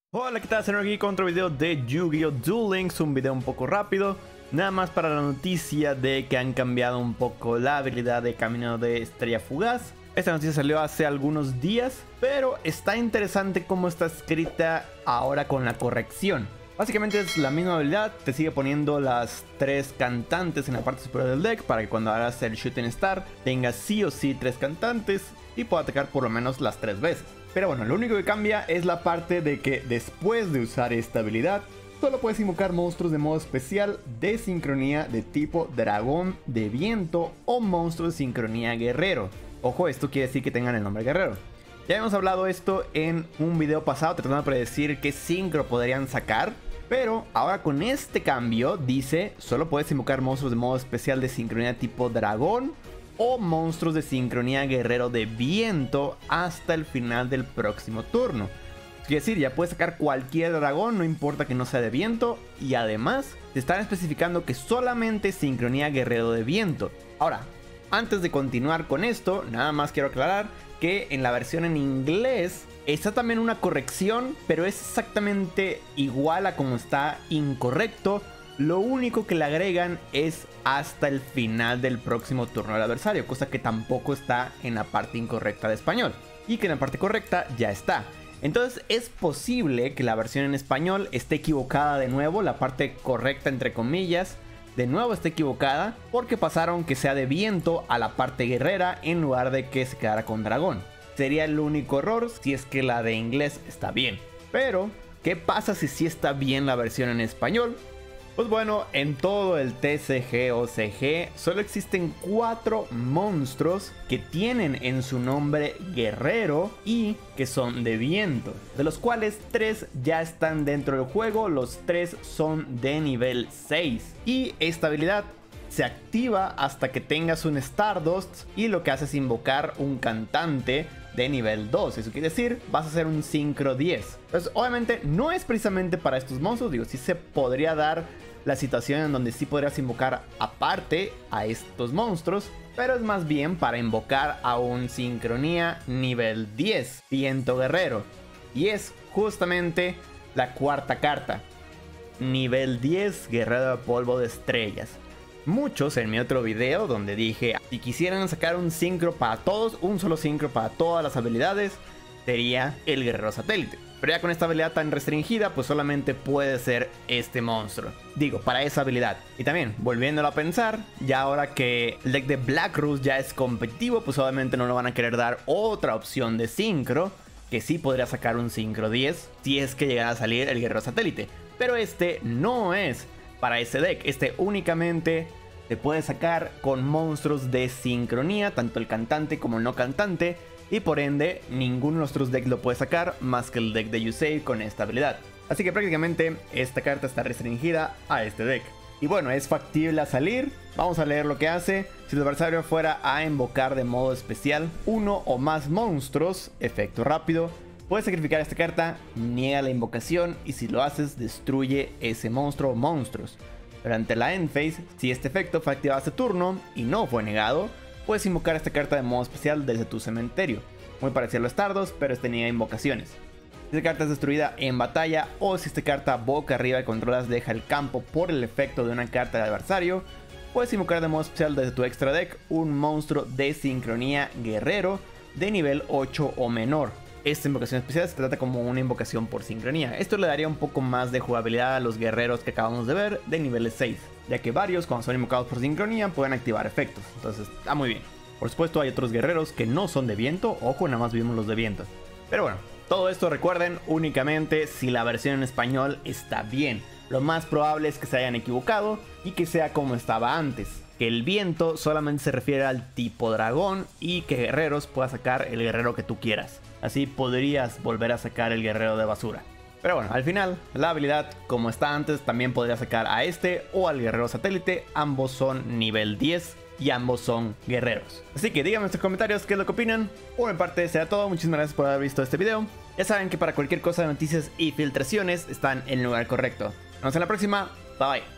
Hola, ¿qué tal? Señor aquí con otro video de Yu-Gi-Oh! Duel Links, un video un poco rápido, nada más para la noticia de que han cambiado un poco la habilidad de Camino de Estrella Fugaz. Esta noticia salió hace algunos días, pero está interesante cómo está escrita ahora con la corrección. Básicamente es la misma habilidad, te sigue poniendo las 3 cantantes en la parte superior del deck para que cuando hagas el Shooting Star tengas sí o sí 3 cantantes y pueda atacar por lo menos las 3 veces. Pero bueno, lo único que cambia es la parte de que después de usar esta habilidad, solo puedes invocar monstruos de modo especial de sincronía de tipo dragón de viento o monstruos de sincronía guerrero. Ojo, esto quiere decir que tengan el nombre guerrero. Ya hemos hablado esto en un video pasado tratando de predecir qué sincro podrían sacar. Pero ahora con este cambio dice, solo puedes invocar monstruos de modo especial de sincronía tipo dragón o monstruos de sincronía guerrero de viento hasta el final del próximo turno. Es decir, ya puedes sacar cualquier dragón, no importa que no sea de viento. Y además te están especificando que solamente sincronía guerrero de viento. Ahora, antes de continuar con esto, nada más quiero aclarar que en la versión en inglés está también una corrección, pero es exactamente igual a como está incorrecto. Lo único que le agregan es hasta el final del próximo turno del adversario, cosa que tampoco está en la parte incorrecta de español y que en la parte correcta ya está. Entonces es posible que la versión en español esté equivocada de nuevo, la parte correcta entre comillas de nuevo esté equivocada porque pasaron que sea de viento a la parte guerrera en lugar de que se quedara con dragón. Sería el único error si es que la de inglés está bien. Pero, ¿qué pasa si sí está bien la versión en español? Pues bueno, en todo el TCG o CG solo existen 4 monstruos que tienen en su nombre guerrero y que son de viento, de los cuales 3 ya están dentro del juego, los 3 son de nivel 6 y esta habilidad se activa hasta que tengas un Stardust y lo que hace es invocar un cantante de nivel 2, eso quiere decir vas a hacer un sincro 10. Entonces obviamente no es precisamente para estos monstruos, digo, sí se podría dar la situación en donde sí podrías invocar aparte a estos monstruos, pero es más bien para invocar a un sincronía nivel 10, viento guerrero, y es justamente la cuarta carta, nivel 10 guerrero de polvo de estrellas. Muchos en mi otro video donde dije si quisieran sacar un sincro para todos, un solo sincro para todas las habilidades, sería el guerrero satélite. Pero ya con esta habilidad tan restringida, pues solamente puede ser este monstruo. Digo, para esa habilidad. Y también, volviéndolo a pensar, ya ahora que el deck de Black Rose ya es competitivo, pues obviamente no le van a querer dar otra opción de sincro, que sí podría sacar un sincro 10, si es que llegara a salir el guerrero satélite. Pero este no es para ese deck, este únicamente se puede sacar con monstruos de sincronía, tanto el cantante como el no cantante. Y por ende, ninguno de nuestros decks lo puede sacar más que el deck de Yusei con esta habilidad. Así que prácticamente esta carta está restringida a este deck. Y bueno, es factible a salir. Vamos a leer lo que hace. Si el adversario fuera a invocar de modo especial uno o más monstruos, efecto rápido, puedes sacrificar esta carta, niega la invocación y si lo haces, destruye ese monstruo o monstruos. Durante la end phase, si este efecto fue activado este turno y no fue negado, puedes invocar esta carta de modo especial desde tu cementerio. Muy parecido a los Stardust, pero este niega invocaciones. Si esta carta es destruida en batalla o si esta carta boca arriba que controlas deja el campo por el efecto de una carta del adversario, puedes invocar de modo especial desde tu extra deck un monstruo de sincronía guerrero de nivel 8 o menor. Esta invocación especial se trata como una invocación por sincronía. Esto le daría un poco más de jugabilidad a los guerreros que acabamos de ver de niveles 6, ya que varios cuando son invocados por sincronía pueden activar efectos, entonces está muy bien. Por supuesto hay otros guerreros que no son de viento, ojo, nada más vimos los de viento. Pero bueno, todo esto recuerden únicamente si la versión en español está bien. Lo más probable es que se hayan equivocado y que sea como estaba antes, que el viento solamente se refiere al tipo dragón y que guerreros pueda sacar el guerrero que tú quieras. Así podrías volver a sacar el guerrero de basura. Pero bueno, al final, la habilidad como está antes también podría sacar a este o al guerrero satélite. Ambos son nivel 10 y ambos son guerreros. Así que díganme en los comentarios qué es lo que opinan. Por mi parte será todo, muchísimas gracias por haber visto este video. Ya saben que para cualquier cosa de noticias y filtraciones están en el lugar correcto. Nos vemos en la próxima, bye bye.